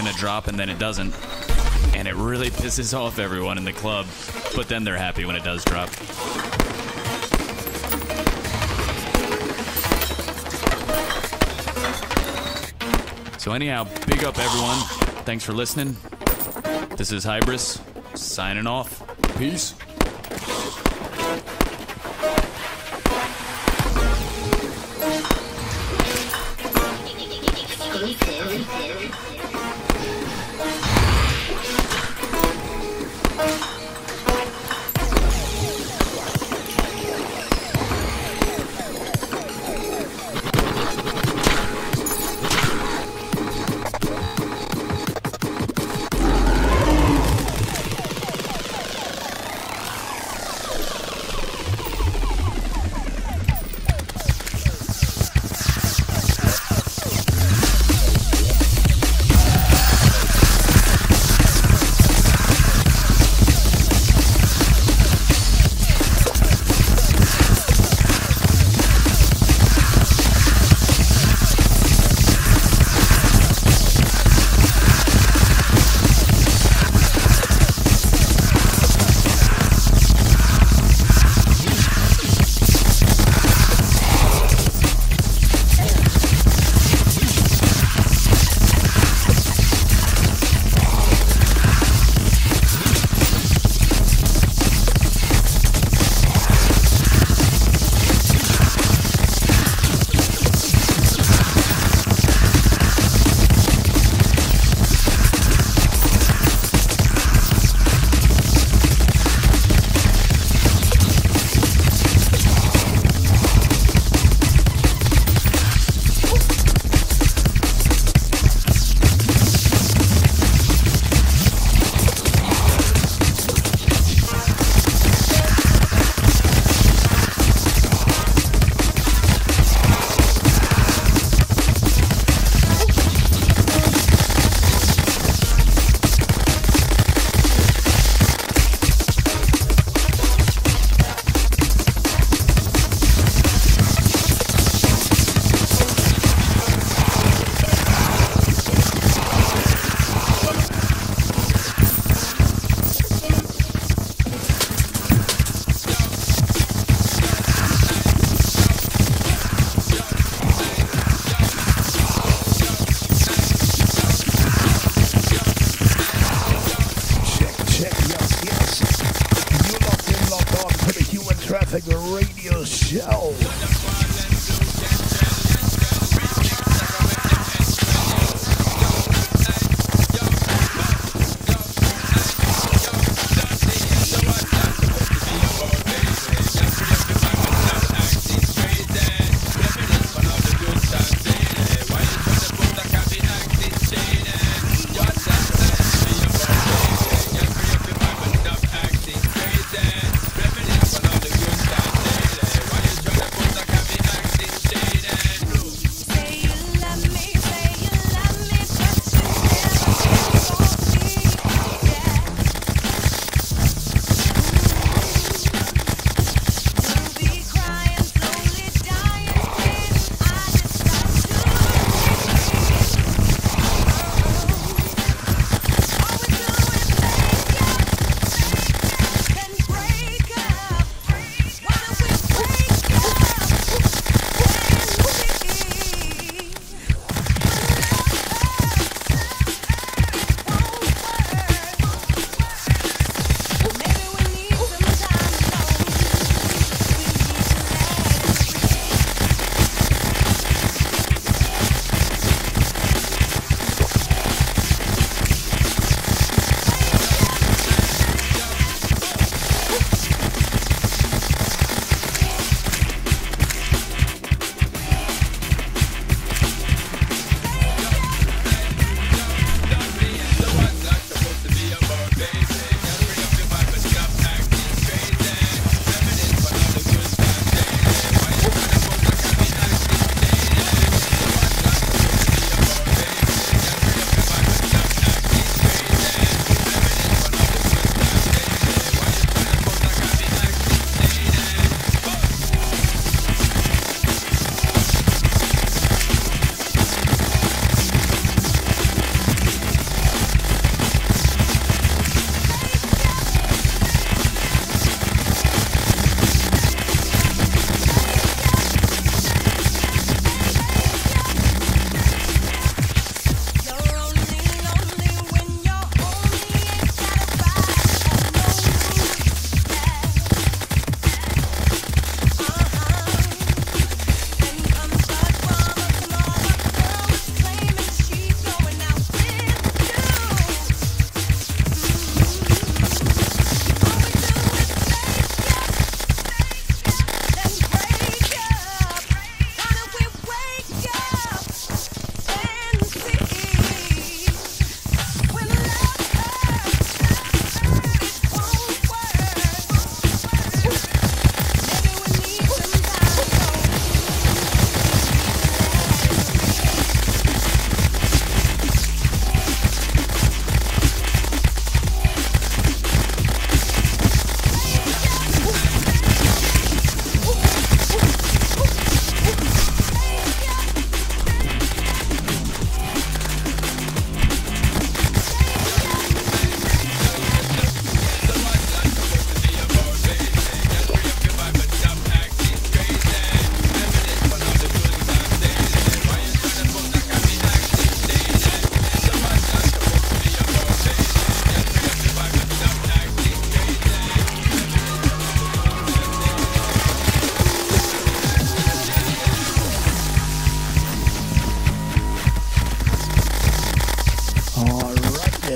gonna drop and then it doesn't. And it really pisses off everyone in the club, but then they're happy when it does drop. So anyhow, big up everyone. Thanks for listening. This is Hybris, signing off. Peace. Radio Show.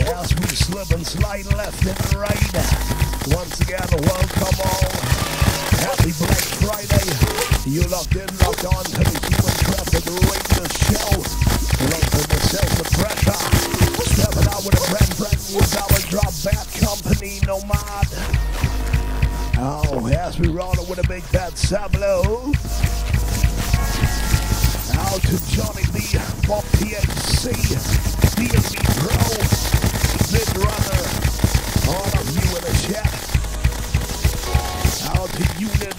Yes, we slip and slide left and right. Once again, welcome all. Happy Black Friday. You locked in, locked on to the Human Traffic Radio Show. Look for the self-pressure. Stepping out with a brand new dollar drop back company, Nomad. Oh, yes, we rolling with a big fat Sablo. Out to Johnny B, Bob PHC, DMB Pro, Big Runner, all of you in the chat. Out to Unit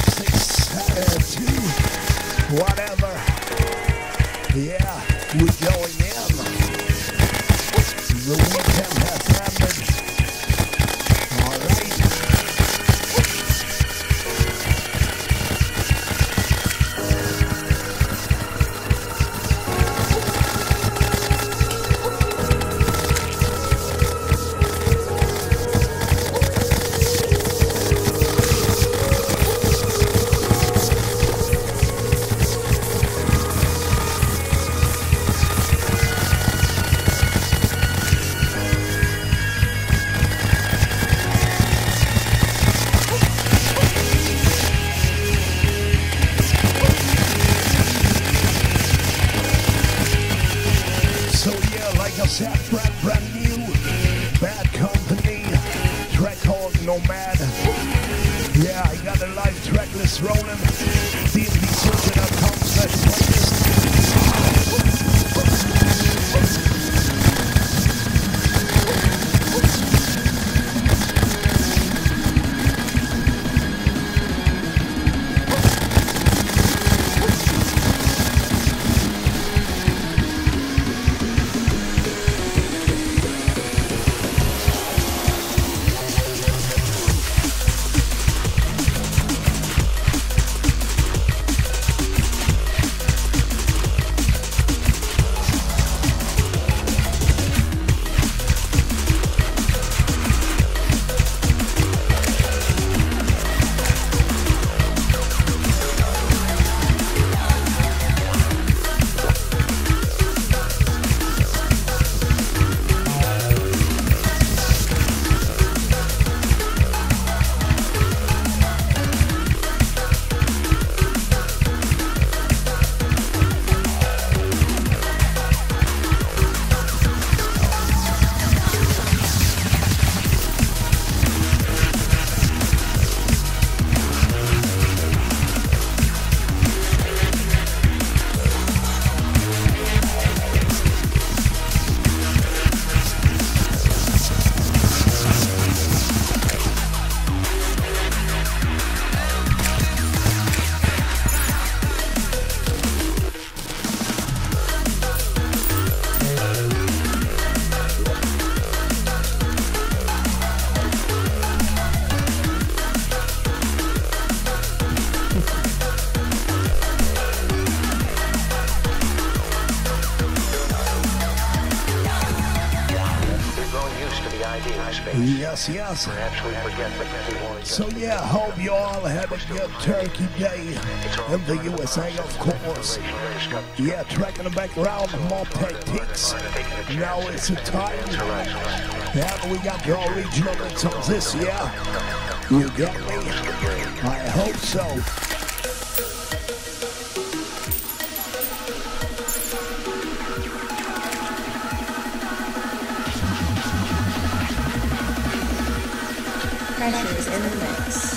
562, whatever. Yeah, we're going in. The weekend has ended. All right. Brand new, bad company, track called Nomad. Yeah, I got a live track list rolling. DMVSearcher.com/playlist. Yes. So yeah, hope you all had a good Turkey Day in the USA, of course. Yeah, tracking the background, more tactics. Now it's a time. And we got your regional mix on this, yeah? You get me? I hope so. Pressures in the mix.